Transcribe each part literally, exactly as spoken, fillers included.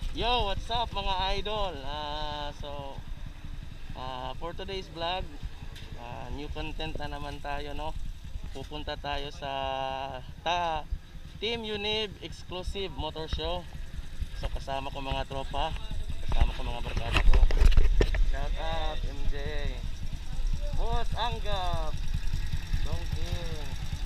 Yo, what's up mga idol? Uh, so, uh, for today's vlog, uh, new content na naman tayo, no? Pupunta tayo sa ta Team Unib Exclusive Motor Show. So, kasama ko mga tropa, kasama ko mga barkada ko. Shout out M J, Boss Anggap, Dongking,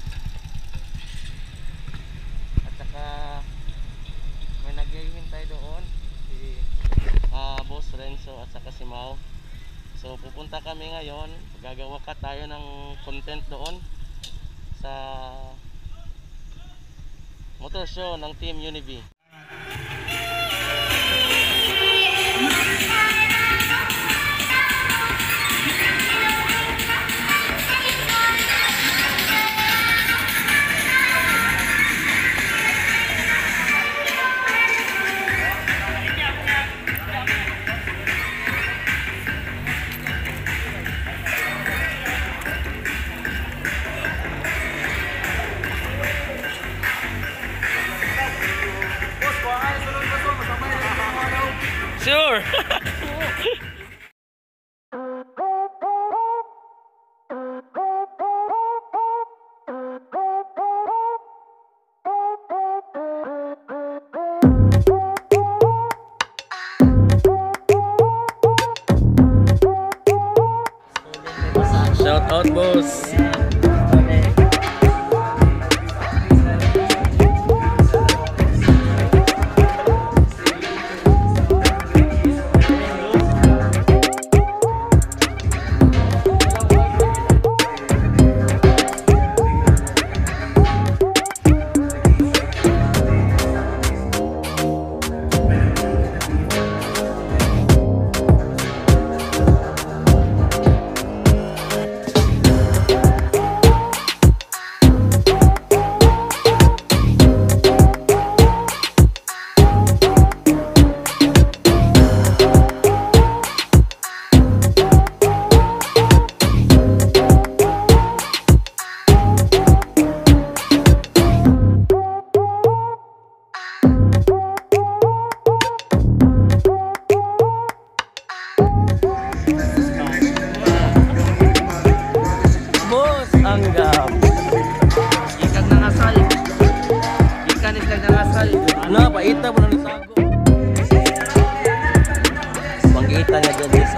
at saka may naghihintay doon si uh, Boss Renzo at saka si Mau. So pupunta kami ngayon, gagawa ka tayo ng content doon sa motor show ng Team Unib. Sure. Shout out, boss. Anggap ikan nangasal ikan ikan nangasal ano pa ita mo nang tago panggita niya dyan isa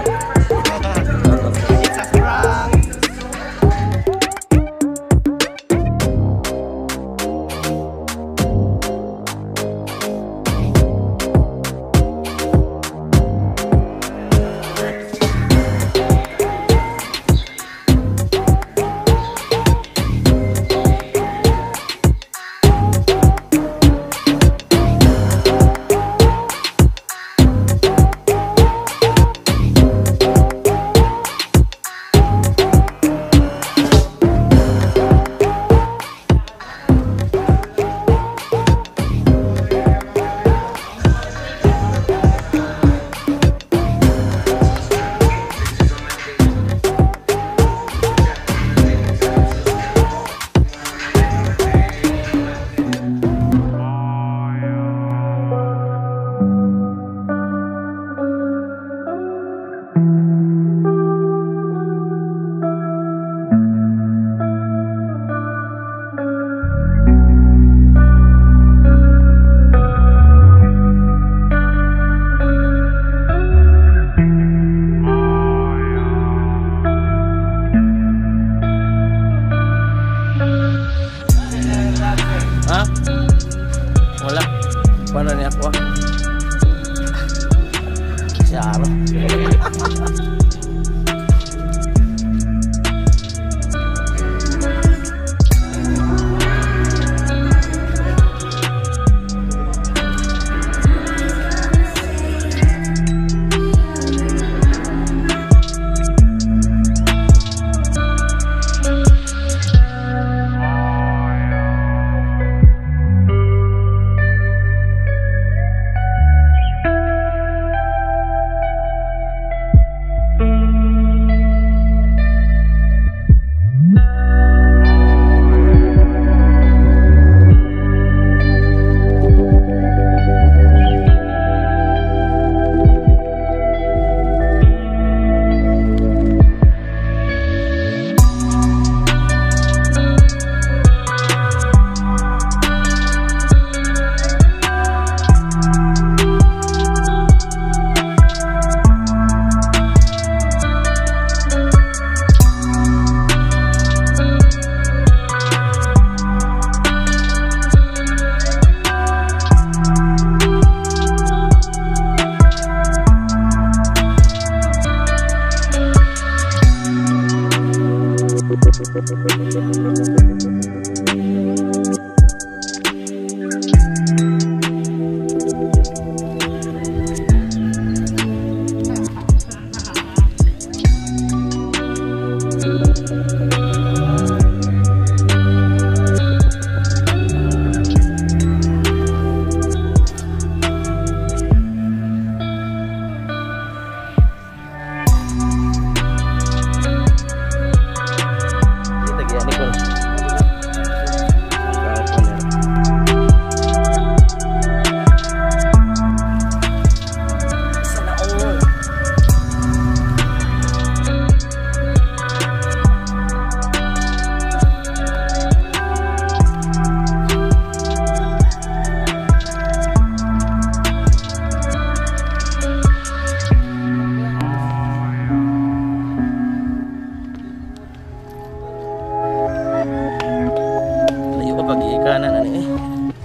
Kanan ani eh.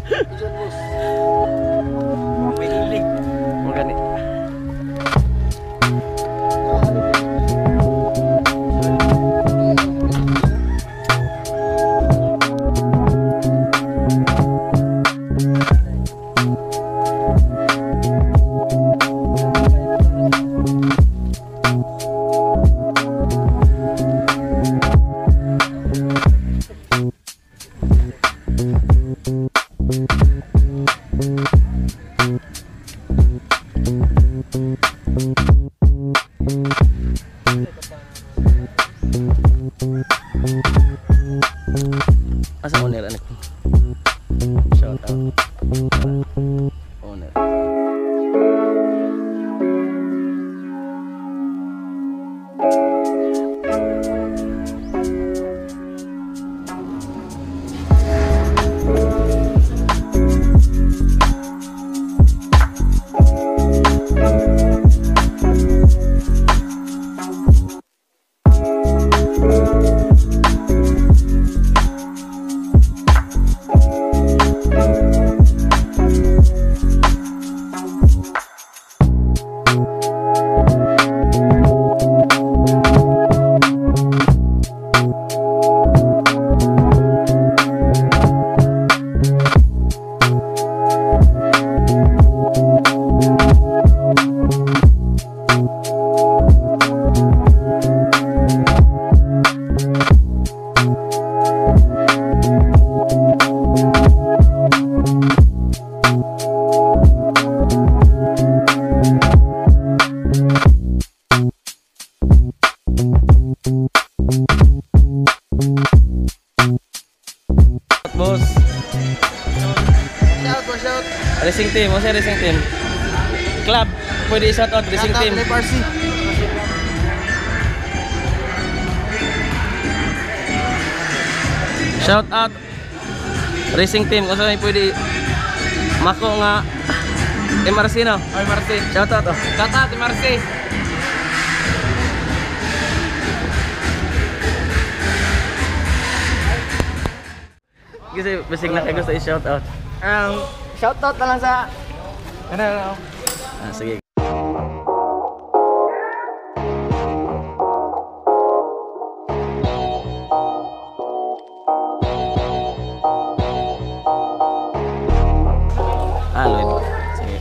Pilig. Mo gani. Asa owner anak? Shout out. Owner. Boss. Shout out, shout. Racing team, mo sa racing team. Club, pwede i-shout out racing team. Shout out Parsi. Shout out racing team, kung saan pwede mako nga M R C no? Ay, Marsi. Shout out oh. Shout out, Marsi. Kasi basig na kayo gusto i-shout out. Um, shout out na lang sa ano ano. Ah, sige. Ah, Lloyd. Sige.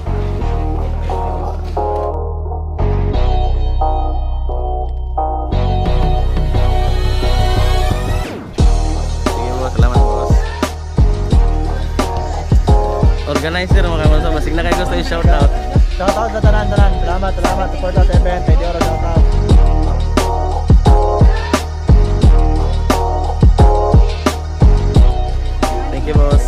Sige boss, salamat boss. Organizer mga kamusta, basig na kayo gusto i-shout out. Shout out sa tanan-tanan. Salamat, salamat. Support out event. Pwede oro shout out. Thank you boss.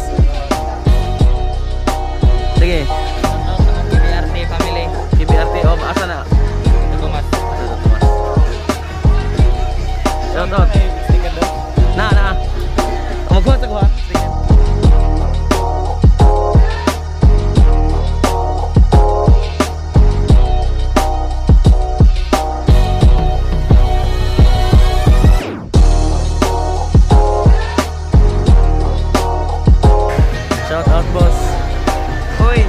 Sige. K B R T family. K B R T, oh, asa na? Tugumas. Asa Tumas. Shout out. Na, na. Magkuha sa kuha. Sige. Shout out boss. Hoy.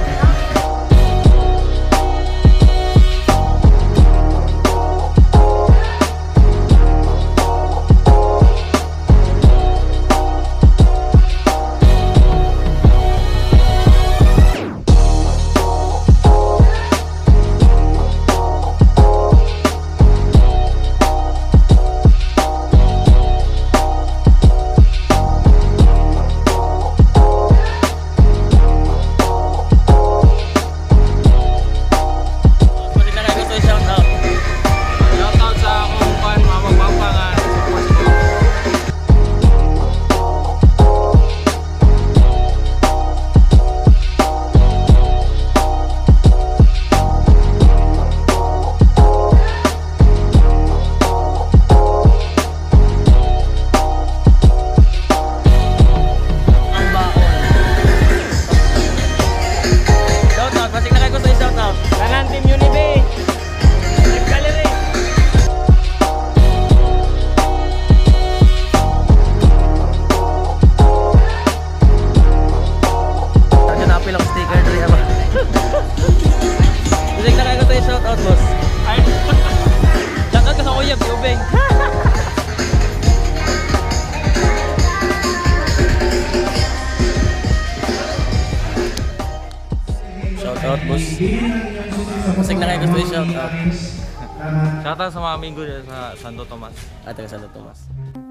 driving. Shout out, boss. Masig na kayo gusto i-shout out. Shoutout sa mga amigo dyan sa Santo Tomas. At taga Santo Tomas.